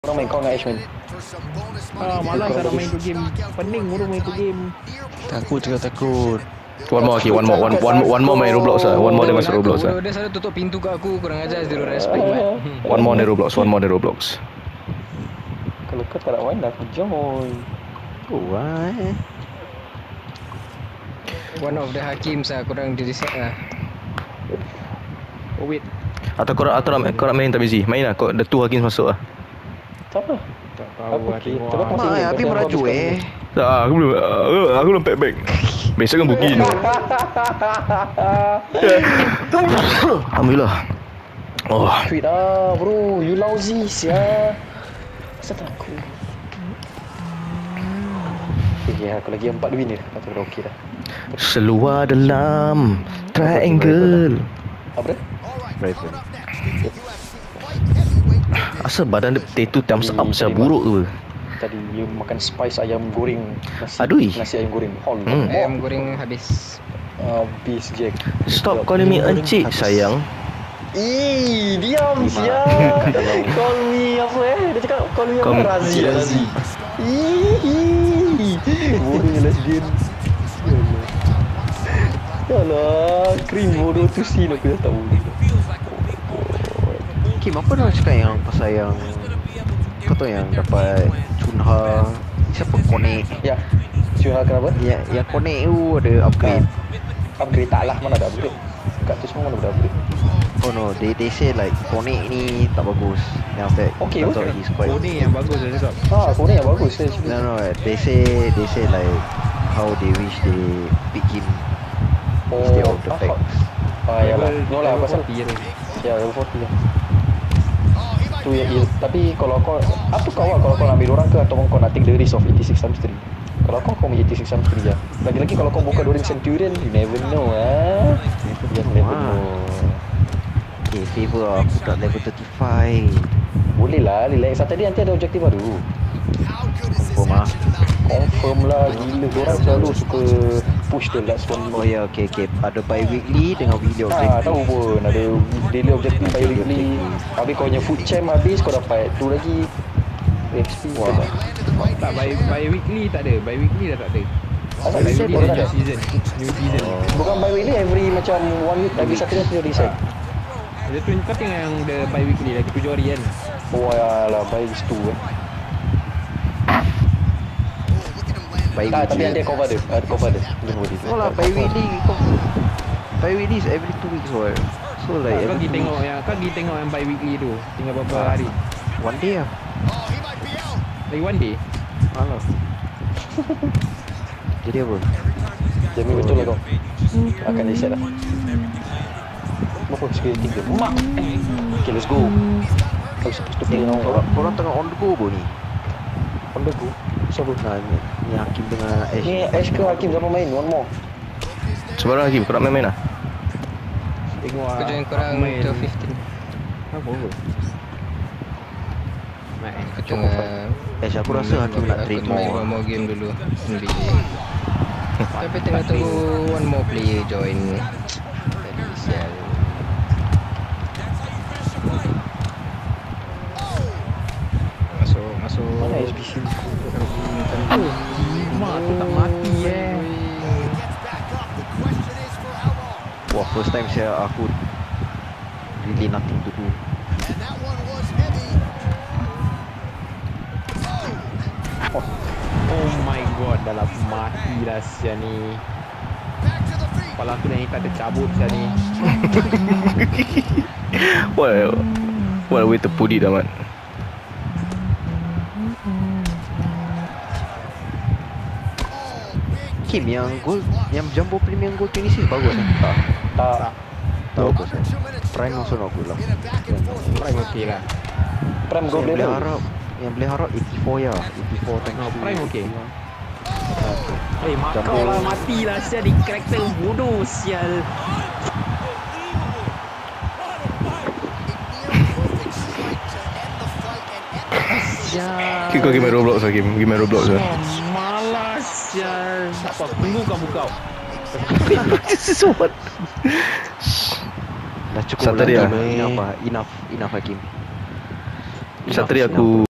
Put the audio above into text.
Orang main kau dengan Ash main. Malas nak main tu game. Pening baru main tu game. Takut juga takut. One more main Roblox lah. One more dia masuk Roblox lah. Dia selalu tutup pintu kat aku. Kurang ajar zero respect. One more dia Roblox. Kalau kau tak nak main aku join. One of the Hakim sah. Korang direset lah. Oh wait. Atau kau nak main tak busy. Main lah. Kau the two Hakim masuk lah. Tak apa. Tak tahu lah tengok. Habis merajuk Tak, aku belum pack bag. Besok kan booking. Alhamdulillah. Oh, Tweet ah bro, you lousy sia. Asal tak aku. Okay, aku lagi 4 win ni. Aku dah okey dah. seluar dalam triangle. Apa dia? Rifle. Asal badan dia potato thumbs up macam buruk tu. Tadi you makan spice ayam goreng nasi. Adui. Nasi ayam goreng. Hol. Ayam goreng habis. Habis Jack. Stop calling me encik sayang. Diam sia. Call me apa Dia cakap call me apa? Razi. Bodoh lesbian. Yalah, krim bodoh tu scene aku dah tahu. Kim, apa dia cakap yang pasal yang kau tahu yang dapat Chunha siapa connect? Ya. Syuha kenapa? Ya, yang connect tu ada upgrade. Upgrade tak lah, mana ada upgrade. Kat tu semua mana ada upgrade. Oh no, they say like connect ni tak bagus. Yang after Okay, turns out he's quite. Coding yang bagus dia cakap. Kau ni yang bagus. No, they say like how they wish they pick him instead of the facts. Yalah. No lah, pasal 40 je. ya level 40 lah. Tu yang tapi kalau kau apa kau buat kalau kau nak ambil orang ke ataupun kau nak take the risk of 86 times 3? Kalau kau ambil 86 times 3 je. Lagi-lagi kalau kau buka during Centurion, you never know You never know. Okay, favor aku tak level 35. Boleh lah, relax. Tadi nanti ada objektif baru. Confirm lah, gila. Diorang selalu suka push the last one. Oh ya, okay. Ada bi-weekly dengan weekly objective. Tahu pun ada daily objective bi-weekly. Habis kau punya food champ habis kau dapat tu lagi XP. Tak, by weekly tak ada. By weekly dah tak ada. Asal By reset weekly baru dah ada. new season. Bukan by-weekly, every macam 1 week every Saturday dia reset. Dia tu kau tengok yang the by weekly lagi 7 hari kan. Oh alah, by situ tapi nanti cover dia. Ada cover dia. Oh lah, bi-weekly is every 2 weeks what. So like Kau pergi tengok yang by weekly tu. Tinggal berapa hari. one day lah. Lagi one day. Alah. Jadi apa? Jamin betul lah kau. Akan reset lah. Berapa sekali 3 mak. Okay, let's go. Kau supposed to play now. Korang tengah on the go apa ni? On the go. Siapa? Nah, ni Hakim dengan Ash. Ni Ash ke Hakim sama main? One more. Sebarang Hakim, kau nak main lah. Tengok Aku join korang 12:15. Apa? Main. Aku tengah Ash, aku rasa Hakim nak train aku main more. one more game dulu NBA. Tapi tengah tunggu one more player join. Tadi sial. Masuk. Mana SBC? Mak tu tak mati Wah, first time aku really nothing to do. Oh my god, dah lah mati lah sia ni. Kepala aku ni tak ada cabut sia ni. What a way to put it, Ahmad. Kim, yang goal, yang Jumbo Premium Gold 26 bagus kan? Tak. Tak bagus kan? Prime also not good lah. Prime okey lah. Prime go Yang boleh boleh harap 84 ya. 84 tank. Prime okey. Makau lah mati lah sial di karakter bodoh sial. Kau pergi main Roblox lah, Kim. Pergi main Roblox lah. Malas sial. Tak apa, tunggu kau buka. What? Dah cukup Saturday lah. lah. Enough Hakim. Saturday aku